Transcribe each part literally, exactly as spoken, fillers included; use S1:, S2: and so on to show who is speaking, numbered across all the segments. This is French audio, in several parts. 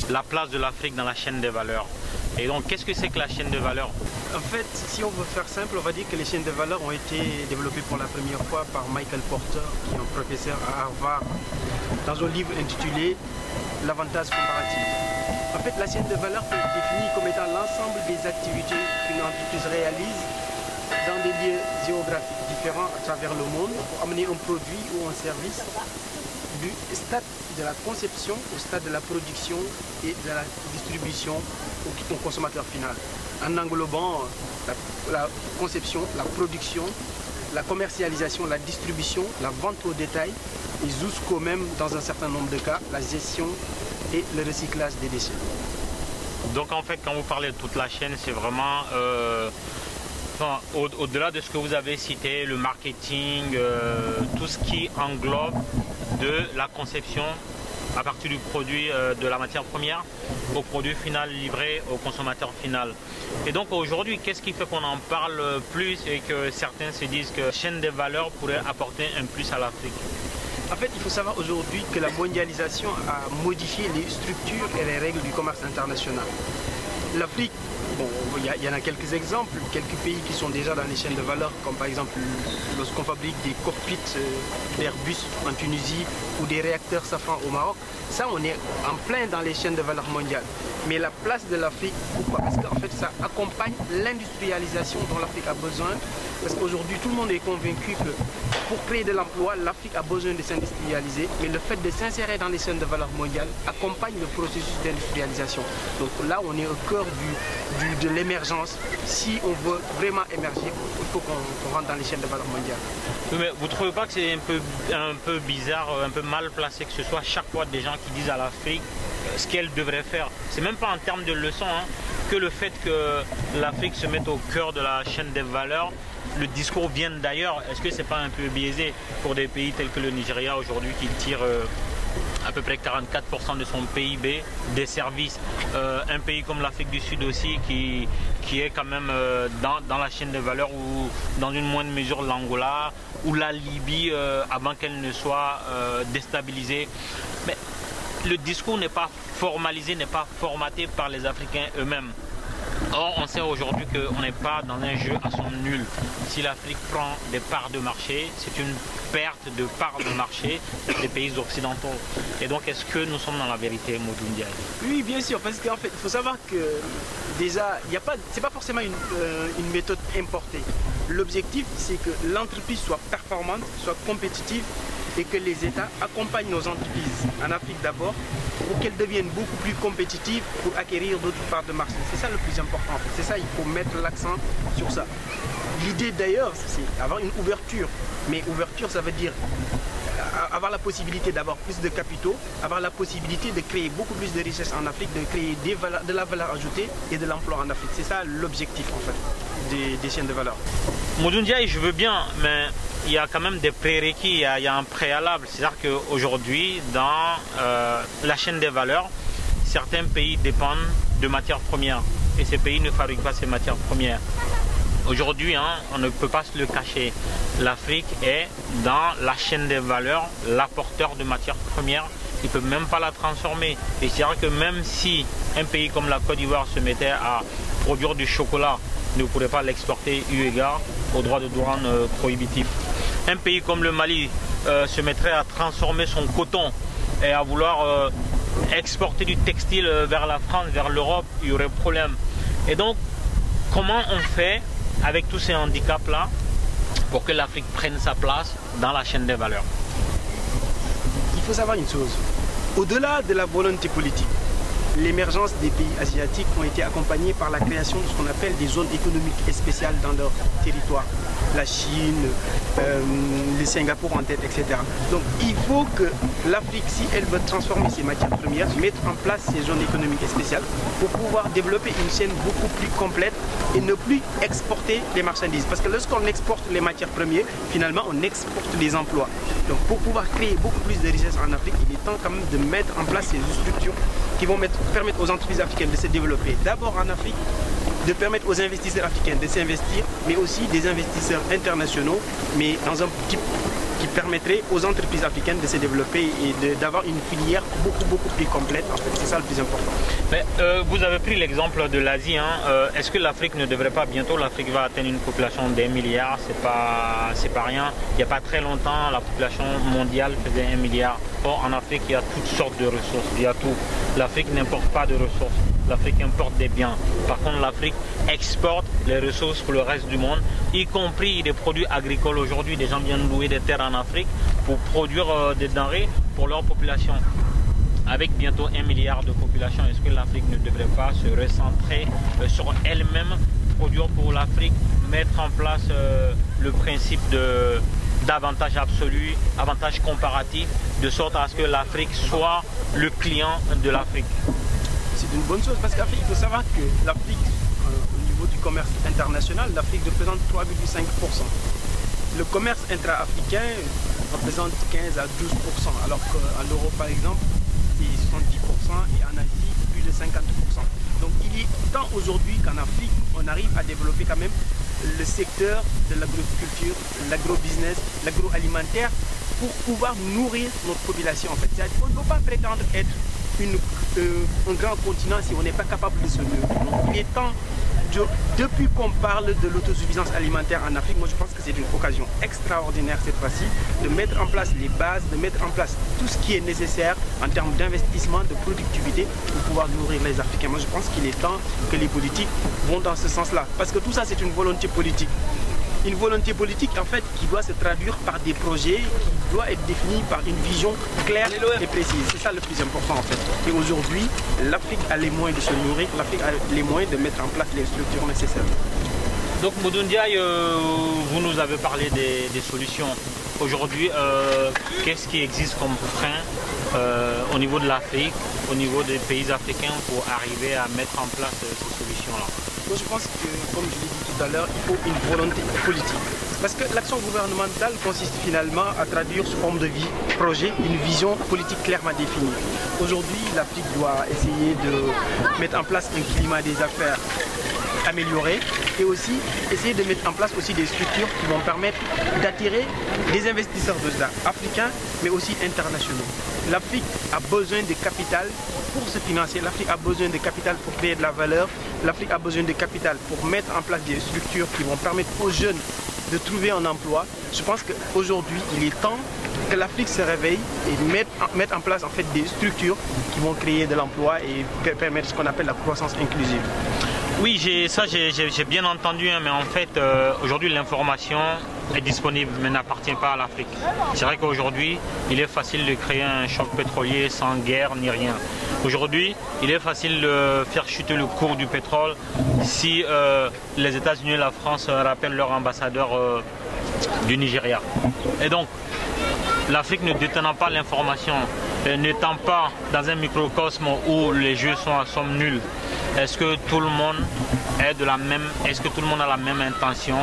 S1: la place de l'Afrique dans la chaîne des valeurs. Et donc, qu'est-ce que c'est que la chaîne de valeur?
S2: En fait, si on veut faire simple, on va dire que les chaînes de valeur ont été développées pour la première fois par Michael Porter, qui est un professeur à Harvard, dans un livre intitulé L'avantage comparatif. En fait, la chaîne de valeur peut être définie comme étant l'ensemble des activités qu'une entreprise réalise dans des lieux géographiques différents à travers le monde pour amener un produit ou un service du stade de la conception au stade de la production et de la distribution au, au consommateur final, en englobant la, la conception, la production, la commercialisation, la distribution, la vente au détail et jusqu'au même, dans un certain nombre de cas, la gestion et le recyclage des déchets.
S1: Donc en fait, quand vous parlez de toute la chaîne, c'est vraiment euh, enfin, au-delà de ce que vous avez cité, le marketing, euh, tout ce qui englobe de la conception à partir du produit, euh, de la matière première au produit final livré au consommateur final. Et donc aujourd'hui, qu'est-ce qui fait qu'on en parle plus et que certains se disent que la chaîne des valeurs pourrait apporter un plus à l'Afrique?
S2: En fait, il faut savoir aujourd'hui que la mondialisation a modifié les structures et les règles du commerce international. L'Afrique, bon, il y, y en a quelques exemples, quelques pays qui sont déjà dans les chaînes de valeur, comme par exemple lorsqu'on fabrique des cockpits d'Airbus en Tunisie ou des réacteurs Safran au Maroc. Ça, on est en plein dans les chaînes de valeur mondiales. Mais la place de l'Afrique, pourquoi? Parce qu'en fait, ça accompagne l'industrialisation dont l'Afrique a besoin. Parce qu'aujourd'hui, tout le monde est convaincu que pour créer de l'emploi, l'Afrique a besoin de s'industrialiser. Mais le fait de s'insérer dans les chaînes de valeur mondiales accompagne le processus d'industrialisation. Donc là, on est au cœur du, du, de l'émergence. Si on veut vraiment émerger, il faut qu'on qu'on rentre dans les chaînes de valeur mondiales.
S1: Oui, mais vous ne trouvez pas que c'est un peu, un peu bizarre, un peu mal placé que ce soit chaque fois des gens qui disent à l'Afrique ce qu'elle devrait faire? C'est même pas en termes de leçons, hein, que le fait que l'Afrique se mette au cœur de la chaîne des valeurs, le discours vient d'ailleurs. Est-ce que c'est pas un peu biaisé pour des pays tels que le Nigeria aujourd'hui qui tire euh, à peu près quarante-quatre pour cent de son P I B des services, euh, un pays comme l'Afrique du Sud aussi qui, qui est quand même euh, dans, dans la chaîne de valeur, ou dans une moindre mesure l'Angola ou la Libye euh, avant qu'elle ne soit euh, déstabilisée. Mais le discours n'est pas formalisé, n'est pas formaté par les Africains eux-mêmes. Or, on sait aujourd'hui qu'on n'est pas dans un jeu à son nul. Si l'Afrique prend des parts de marché, c'est une perte de parts de marché des pays occidentaux. Et donc, est-ce que nous sommes dans la vérité, Modou Ndiaye?
S2: Oui, bien sûr, parce qu'en fait, il faut savoir que déjà, il n'y a pas, c'est pas forcément une, euh, une méthode importée. L'objectif, c'est que l'entreprise soit performante, soit compétitive, et que les États accompagnent nos entreprises, en Afrique d'abord, pour qu'elles deviennent beaucoup plus compétitives pour acquérir d'autres parts de marché. C'est ça le plus important en fait. C'est ça, il faut mettre l'accent sur ça. L'idée d'ailleurs, c'est avoir une ouverture. Mais ouverture, ça veut dire avoir la possibilité d'avoir plus de capitaux, avoir la possibilité de créer beaucoup plus de richesses en Afrique, de créer des valeurs, de la valeur ajoutée et de l'emploi en Afrique. C'est ça l'objectif en fait des, des chaînes de valeur.
S1: Modou Ndiaye, je veux bien, mais il y a quand même des prérequis, il y a, il y a un préalable. C'est-à-dire qu'aujourd'hui, dans euh, la chaîne des valeurs, certains pays dépendent de matières premières et ces pays ne fabriquent pas ces matières premières. Aujourd'hui, hein, on ne peut pas se le cacher, l'Afrique est dans la chaîne des valeurs l'apporteur de matières premières. Il ne peut même pas la transformer. Et c'est-à-dire que même si un pays comme la Côte d'Ivoire se mettait à produire du chocolat, ne pourrait pas l'exporter eu égard aux droits de douane euh, prohibitifs. Un pays comme le Mali euh, se mettrait à transformer son coton et à vouloir euh, exporter du textile vers la France, vers l'Europe, il y aurait problème. Et donc, comment on fait avec tous ces handicaps-là pour que l'Afrique prenne sa place dans la chaîne des valeurs?
S2: Il faut savoir une chose, au-delà de la volonté politique, l'émergence des pays asiatiques ont été accompagnés par la création de ce qu'on appelle des zones économiques spéciales dans leur territoire. La Chine, euh, le Singapour en tête, et cetera. Donc il faut que l'Afrique, si elle veut transformer ses matières premières, mettre en place ces zones économiques spéciales pour pouvoir développer une chaîne beaucoup plus complète et ne plus exporter les marchandises. Parce que lorsqu'on exporte les matières premières, finalement on exporte les emplois. Donc pour pouvoir créer beaucoup plus de richesses en Afrique, il est temps quand même de mettre en place ces structures qui vont mettre, permettre aux entreprises africaines de se développer d'abord en Afrique, de permettre aux investisseurs africains de s'investir, mais aussi des investisseurs internationaux, mais dans un type qui permettrait aux entreprises africaines de se développer et d'avoir une filière beaucoup beaucoup plus complète. En fait, c'est ça le plus important.
S1: Mais, euh, vous avez pris l'exemple de l'Asie. Hein. Euh, Est-ce que l'Afrique ne devrait pas bientôt, l'Afrique va atteindre une population d'un milliard, c'est pas, c'est pas rien. Il n'y a pas très longtemps, la population mondiale faisait un milliard. Or, en Afrique, il y a toutes sortes de ressources, il y a tout. L'Afrique n'importe pas de ressources, l'Afrique importe des biens. Par contre, l'Afrique exporte les ressources pour le reste du monde, y compris des produits agricoles. Aujourd'hui, des gens viennent louer des terres en Afrique pour produire euh, des denrées pour leur population. Avec bientôt un milliard de population, est-ce que l'Afrique ne devrait pas se recentrer euh, sur elle-même, produire pour l'Afrique, mettre en place euh, le principe de d'avantage absolu, avantage comparatif, de sorte à ce que l'Afrique soit le client de l'Afrique?
S2: C'est une bonne chose parce qu'Afrique, il faut savoir que l'Afrique, euh, au niveau du commerce international, l'Afrique représente trois virgule cinq pour cent. Le commerce intra-africain représente quinze à douze pour cent, alors qu'en Europe, par exemple, c'est soixante-dix pour cent et en Asie, plus de cinquante pour cent. Donc il est temps aujourd'hui qu'en Afrique, on arrive à développer quand même le secteur de l'agriculture, l'agro-business, l'agroalimentaire pour pouvoir nourrir notre population. En fait, on ne peut pas prétendre être une, euh, un grand continent si on n'est pas capable de se nourrir. Donc il est temps, de, depuis qu'on parle de l'autosuffisance alimentaire en Afrique, moi je pense que c'est une occasion extraordinaire cette fois-ci de mettre en place les bases, de mettre en place tout ce qui est nécessaire en termes d'investissement, de productivité pour pouvoir nourrir les Africains. Moi je pense qu'il est temps que les politiques vont dans ce sens-là. Parce que tout ça c'est une volonté politique. Une volonté politique en fait qui doit se traduire par des projets, qui doit être définie par une vision claire et précise. C'est ça le plus important en fait. Et aujourd'hui, l'Afrique a les moyens de se nourrir, l'Afrique a les moyens de mettre en place les structures nécessaires.
S1: Donc Modou Ndiaye, euh, vous nous avez parlé des, des solutions. Aujourd'hui, euh, qu'est-ce qui existe comme frein euh, au niveau de l'Afrique, au niveau des pays africains pour arriver à mettre en place euh, ces solutions-là?
S2: Moi je pense que, comme je l'ai dit tout à l'heure, il faut une volonté politique. Parce que l'action gouvernementale consiste finalement à traduire sous forme de vie, projet, une vision politique clairement définie. Aujourd'hui, l'Afrique doit essayer de mettre en place un climat des affaires amélioré et aussi essayer de mettre en place aussi des structures qui vont permettre d'attirer des investisseurs africains mais aussi internationaux. L'Afrique a besoin de capital pour se financer, l'Afrique a besoin de capital pour créer de la valeur, l'Afrique a besoin de capital pour mettre en place des structures qui vont permettre aux jeunes de trouver un emploi. Je pense qu'aujourd'hui, il est temps que l'Afrique se réveille et mette, mette en place en fait des structures qui vont créer de l'emploi et permettre ce qu'on appelle la croissance inclusive.
S1: Oui, ça j'ai bien entendu, hein, mais en fait, euh, aujourd'hui l'information est disponible, mais n'appartient pas à l'Afrique. C'est vrai qu'aujourd'hui, il est facile de créer un choc pétrolier sans guerre ni rien. Aujourd'hui, il est facile de faire chuter le cours du pétrole si euh, les États-Unis et la France rappellent leur ambassadeur euh, du Nigeria. Et donc, l'Afrique ne détenant pas l'information, n'étant pas dans un microcosme où les jeux sont à somme nulle, est-ce que tout le monde est de la même, est-ce que tout le monde a la même intention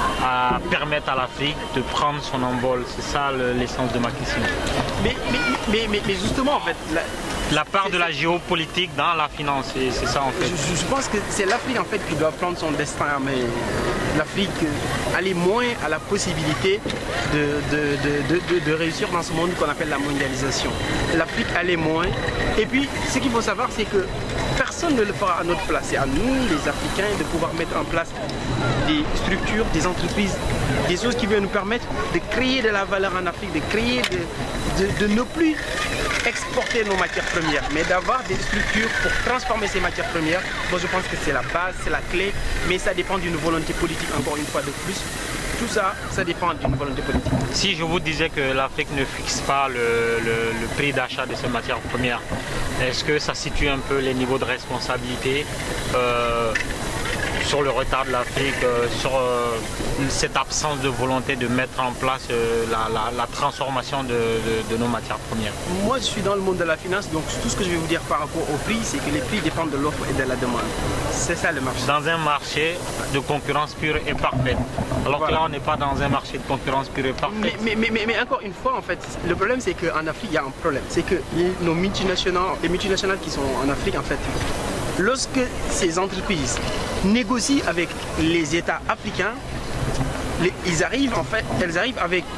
S1: à permettre à l'Afrique de prendre son envol? C'est ça l'essence de ma question.
S2: Mais, mais, mais, mais, mais justement en fait, la,
S1: la part de la géopolitique dans la finance, c'est ça en fait.
S2: Je, je pense que c'est l'Afrique en fait qui doit prendre son destin, mais l'Afrique a les moyens, a la possibilité de, de, de, de, de réussir dans ce monde qu'on appelle la mondialisation. L'Afrique a les moyens. Et puis, ce qu'il faut savoir, c'est que personne ne le fera à notre place. C'est à nous, les Africains, de pouvoir mettre en place des structures, des entreprises, des choses qui vont nous permettre de créer de la valeur en Afrique, de créer, de, de, de ne plus exporter nos matières premières, mais d'avoir des structures pour transformer ces matières premières. Bon, je pense que c'est la base, c'est la clé, mais ça dépend d'une volonté politique, encore une fois de plus. Tout ça, ça dépend d'une volonté politique.
S1: Si je vous disais que l'Afrique ne fixe pas le, le, le prix d'achat de ces matières premières, est-ce que ça situe un peu les niveaux de responsabilité euh, sur le retard de l'Afrique, euh, sur euh, cette absence de volonté de mettre en place euh, la, la, la transformation de, de, de nos matières premières?
S2: Moi, je suis dans le monde de la finance, donc tout ce que je vais vous dire par rapport au prix, c'est que les prix dépendent de l'offre et de la demande. C'est ça le marché.
S1: Dans un marché de concurrence pure et parfaite. Alors voilà. Que là, on n'est pas dans un marché de concurrence pure et parfaite.
S2: Mais, mais, mais, mais encore une fois, en fait, le problème, c'est qu'en Afrique, il y a un problème. C'est que nos multinationales, les multinationales qui sont en Afrique, en fait, lorsque ces entreprises négocient avec les États africains, les, ils arrivent, en fait, elles arrivent avec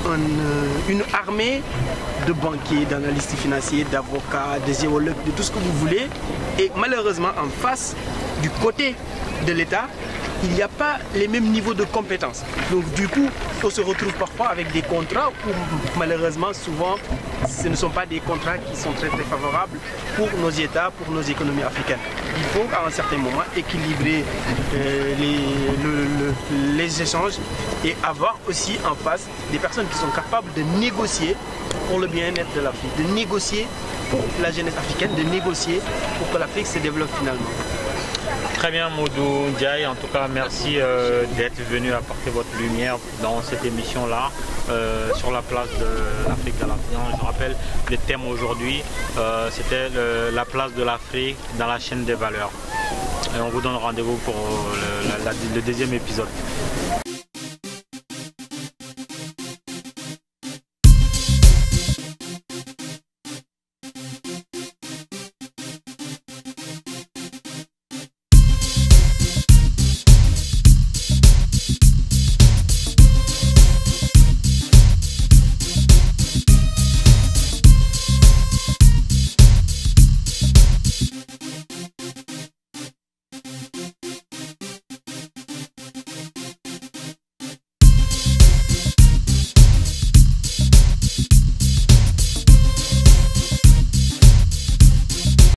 S2: un, une armée de banquiers, d'analystes financiers, d'avocats, de géologues, de tout ce que vous voulez. Et malheureusement, en face, du côté de l'État, il n'y a pas les mêmes niveaux de compétences. Donc du coup, on se retrouve parfois avec des contrats où malheureusement, souvent, ce ne sont pas des contrats qui sont très très favorables pour nos États, pour nos économies africaines. Il faut à un certain moment équilibrer euh, les, le, le, les échanges et avoir aussi en face des personnes qui sont capables de négocier pour le bien-être de l'Afrique, de négocier pour la jeunesse africaine, de négocier pour que l'Afrique se développe finalement.
S1: Très bien Modou Ndiaye, en tout cas merci euh, d'être venu apporter votre lumière dans cette émission-là euh, sur la place de l'Afrique dans la finance. Je rappelle le thème aujourd'hui, euh, c'était la place de l'Afrique dans la chaîne des valeurs. Et on vous donne rendez-vous pour le, la, la, le deuxième épisode.